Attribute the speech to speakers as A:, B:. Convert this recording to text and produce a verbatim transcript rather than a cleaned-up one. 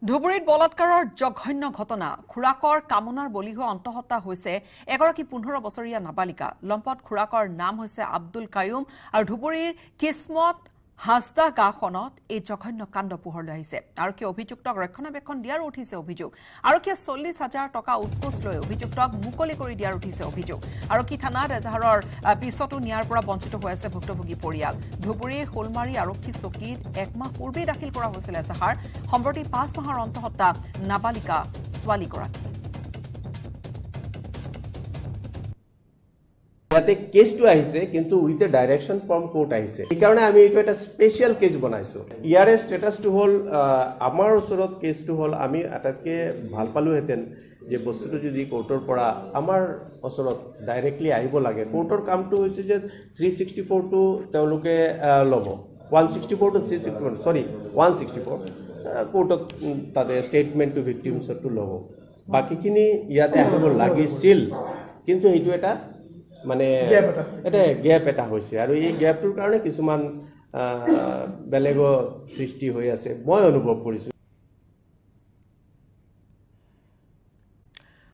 A: ধুবুৰীত বলাৎকাৰৰ জঘন্য ঘটনা খুৰাকৰ কামনাৰ বলি হোৱা অন্তহত্যা হৈছে এগৰাকী পোন্ধৰ বছৰীয়া নাবালিকা লম্পট খুৰাকৰ নাম হৈছে আব্দুল কায়ুম আৰু ধুবুৰীৰ কিসমত হাজদা গাঁওখনত এই জঘন্য কাণ্ড পোহৰলৈ আহিছে আৰক্ষী অভিযুক্তক ৰক্ষণাবেক্ষণ দিয়াৰ উঠিছে অভিযোগ আৰক্ষীয়ে চল্লিশ হাজাৰ টকা উৎকোচ লৈ অভিযুক্তক মুকলি কৰি দিয়াৰ উঠিছে অভিযোগ আৰক্ষী থানাত এজাহাৰৰ পিছতো নিয়াৰ পৰা বঞ্চিত হৈ আছে ভুক্তভোগী পৰিয়াল ধুবুৰী হোলমাৰী আৰক্ষী চকীত এক মাহ পূৰ্বে দাখিল কৰা হৈছিল এজাহাৰ সম্প্ৰতি পাঁচ মাহৰ অন্তহত্যা নাবালিকা ছোৱালীগৰাকী
B: ইয়াতে কেছটো আহিছে কিন্তু with a direction from court আহিছে এইকাৰণে আমি এইটো এটা স্পেচিয়েল কেছ বনাইছো ইয়াৰে ষ্টেটাছটো হ'ল আমাৰ ওচৰত কেছটো হ'ল আমি আটাইতকৈ ভাল পালোহেঁতেন যে বস্তুটো যদি কোৰ্টৰ পৰা আমাৰ ওচৰত ডাইৰেক্টলি আহিব লাগে কোৰ্টৰ কামটো হৈছে যে থ্ৰী ছিক্সটি ফ'ৰটো তেওঁলোকে ল'ব one sixty four to three sixty four sorry one sixty four কোৰ্টত তাতে ষ্টেটমেণ্টটো ভিক্টিমছৰটো ল'ব বাকীখিনি ইয়াতে আহিব লাগিছিল কিন্তু সেইটো এটা মানে এটা গ্যাপ এটা হৈছে আৰু এই গ্যাপটোৰ কাৰণে কিছুমান বেলেগৰ সৃষ্টি হৈ আছে মই অনুভৱ কৰিছো